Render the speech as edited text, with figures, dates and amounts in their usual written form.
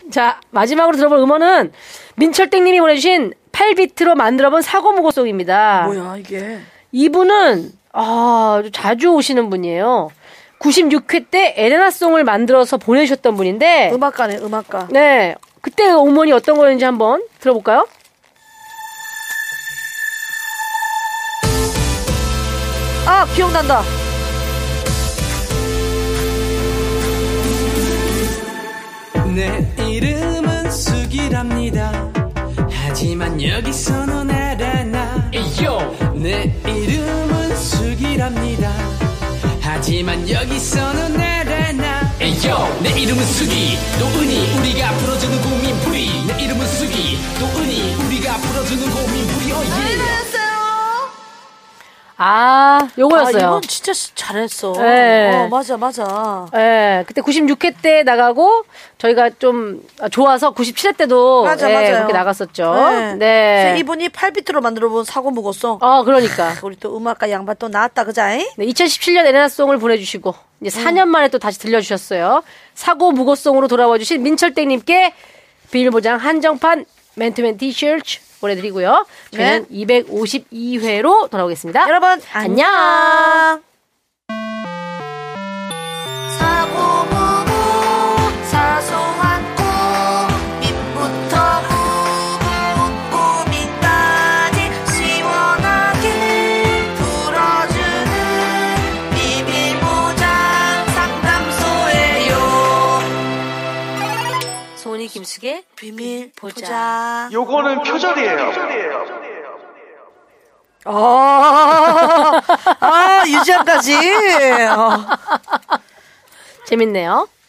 자, 마지막으로 들어볼 음원은 민철땡님이 보내주신 8비트로 만들어본 사고무고송입니다. 뭐야 이게? 이분은 자주 오시는 분이에요. 96회 때 에레나송을 만들어서 보내주셨던 분인데 음악가네, 음악가. 네, 그때 음원이 어떤 거였는지 한번 들어볼까요? 아, 기억난다. 내 이름은 숙이랍니다. 하지만 여기서는 에레나. 내 이름은 숙이랍니다. 하지만 여기서는 에레나. 내 이름은 숙이 또 은희 우리가 풀어주는 고민 풀이. 내 이름은 숙이 또 은희 우리가 풀어주는 고민 풀이. 요거였어요. 이건 진짜 잘했어. 네. 맞아. 네, 그때 96회 때 나가고 저희가 좀 좋아서 97회 때도 맞아요. 그렇게 나갔었죠. 네. 네. 이분이 8비트로 만들어본 사고 묵었어. 그러니까. 우리 또 음악가 양반 또 나왔다, 그자잉? 네, 2017년 에레나송을 보내주시고 이제 4년 만에 또 다시 들려주셨어요. 사고 무고송으로 돌아와주신 민철땡님께 비밀보장 한정판 맨투맨 티셔츠 보내드리고요. 저희는 252회로 돌아오겠습니다. 여러분 안녕. 사고무고 사소한 꿈 빛부터 꿈까지 시원하게 풀어주는 비밀보장 상담소예요. 소니 김숙의 비밀보장. 요거는 표절이에요. 유지한까지. 재밌네요.